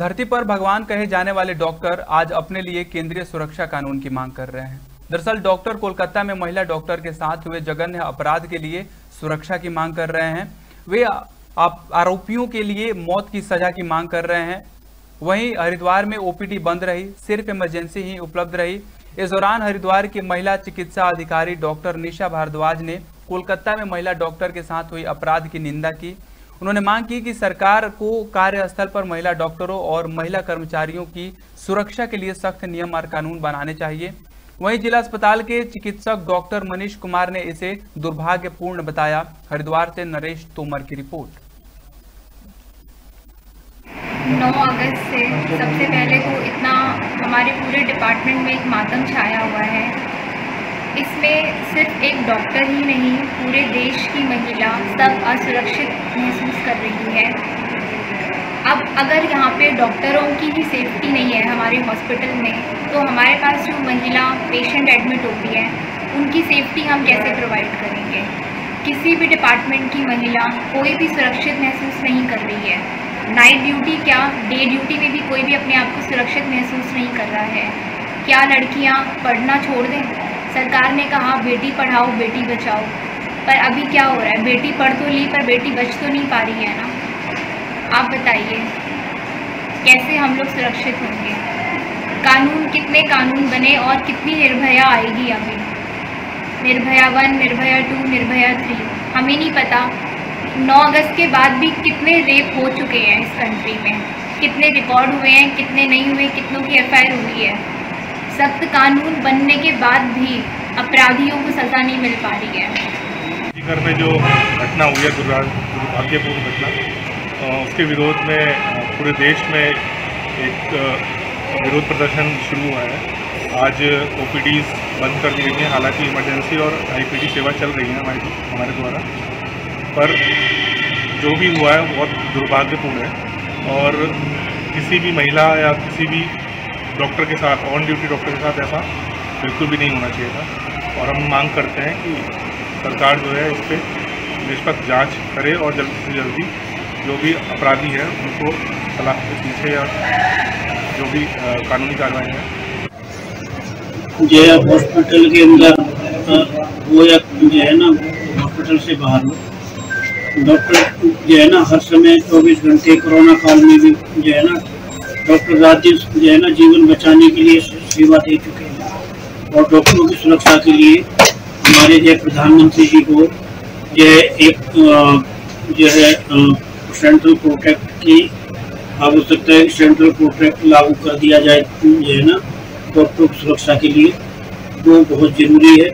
धरती पर भगवान कहे जाने वाले डॉक्टर आज अपने लिए केंद्रीय सुरक्षा कानून की मांग कर रहे हैं। दरअसल डॉक्टर कोलकाता में महिला डॉक्टर के साथ हुए जघन्य अपराध के लिए सुरक्षा की मांग कर रहे हैं। वे आरोपियों के लिए मौत की सजा की मांग कर रहे हैं। वहीं हरिद्वार में ओपीडी बंद रही, सिर्फ इमरजेंसी ही उपलब्ध रही। इस दौरान हरिद्वार की महिला चिकित्सा अधिकारी डॉक्टर निशा भारद्वाज ने कोलकाता में महिला डॉक्टर के साथ हुई अपराध की निंदा की। उन्होंने मांग की कि सरकार को कार्यस्थल पर महिला डॉक्टरों और महिला कर्मचारियों की सुरक्षा के लिए सख्त नियम और कानून बनाने चाहिए। वहीं जिला अस्पताल के चिकित्सक डॉक्टर मनीष कुमार ने इसे दुर्भाग्यपूर्ण बताया। हरिद्वार से नरेश तोमर की रिपोर्ट। 9 अगस्त से सबसे पहले तो इतना हमारे पूरे डिपार्टमेंट में एक मातम छाया हुआ है। इसमें सिर्फ एक डॉक्टर ही नहीं, पूरे देश की महिला सब असुरक्षित महसूस कर रही है। अब अगर यहाँ पे डॉक्टरों की ही सेफ्टी नहीं है हमारे हॉस्पिटल में, तो हमारे पास जो महिला पेशेंट एडमिट होती है उनकी सेफ्टी हम कैसे प्रोवाइड करेंगे। किसी भी डिपार्टमेंट की महिला कोई भी सुरक्षित महसूस नहीं कर रही है। नाइट ड्यूटी क्या, डे ड्यूटी में भी कोई भी अपने आप को सुरक्षित महसूस नहीं कर रहा है। क्या लड़कियाँ पढ़ना छोड़ दें? सरकार ने कहा बेटी पढ़ाओ बेटी बचाओ, पर अभी क्या हो रहा है? बेटी पढ़ तो ली पर बेटी बच तो नहीं पा रही है ना। आप बताइए कैसे हम लोग सुरक्षित होंगे? कानून, कितने कानून बने और कितनी निर्भया आएगी अभी? निर्भया 1, निर्भया 2, निर्भया 3, हमें नहीं पता। 9 अगस्त के बाद भी कितने रेप हो चुके हैं इस कंट्री में, कितने रिकॉर्ड हुए हैं, कितने नहीं हुए, कितनों की एफआईआर हुई है। सख्त कानून बनने के बाद भी अपराधियों को सजा नहीं मिल पा रही है। घर में जो घटना हुई है, दुर्भाग्यपूर्ण घटना, उसके विरोध में पूरे देश में एक विरोध प्रदर्शन शुरू हुआ है। आज ओपीडीज बंद कर दी गई हैं, हालांकि इमरजेंसी और आईपीडी सेवा चल रही है हमारे द्वारा, पर जो भी हुआ है बहुत दुर्भाग्यपूर्ण है। और किसी भी महिला या किसी भी डॉक्टर के साथ, ऑन ड्यूटी डॉक्टर के साथ ऐसा बिल्कुल भी नहीं होना चाहिए था। और हम मांग करते हैं कि सरकार जो है इस पर निष्पक्ष जांच करे और जल्दी से जल्दी जो भी अपराधी है उनको सलाह के पीछे या जो भी कानूनी कार्रवाई है। जय हॉस्पिटल के अंदर वो या जो है ना हॉस्पिटल से बाहर हो, डॉक्टर जो है ना हर समय 24 घंटे कोरोना काल में भी जो है ना डॉक्टर रात दिन जो है ना जीवन बचाने के लिए सेवा दे चुके हैं। और डॉक्टरों की सुरक्षा के लिए हमारे जो प्रधानमंत्री जी को जो है एक जो है सेंट्रल प्रोटेक्ट की आवश्यकता है। सेंट्रल प्रोटेक्ट लागू कर दिया जाए जो है ना डॉक्टरों की सुरक्षा के लिए, वो बहुत जरूरी है।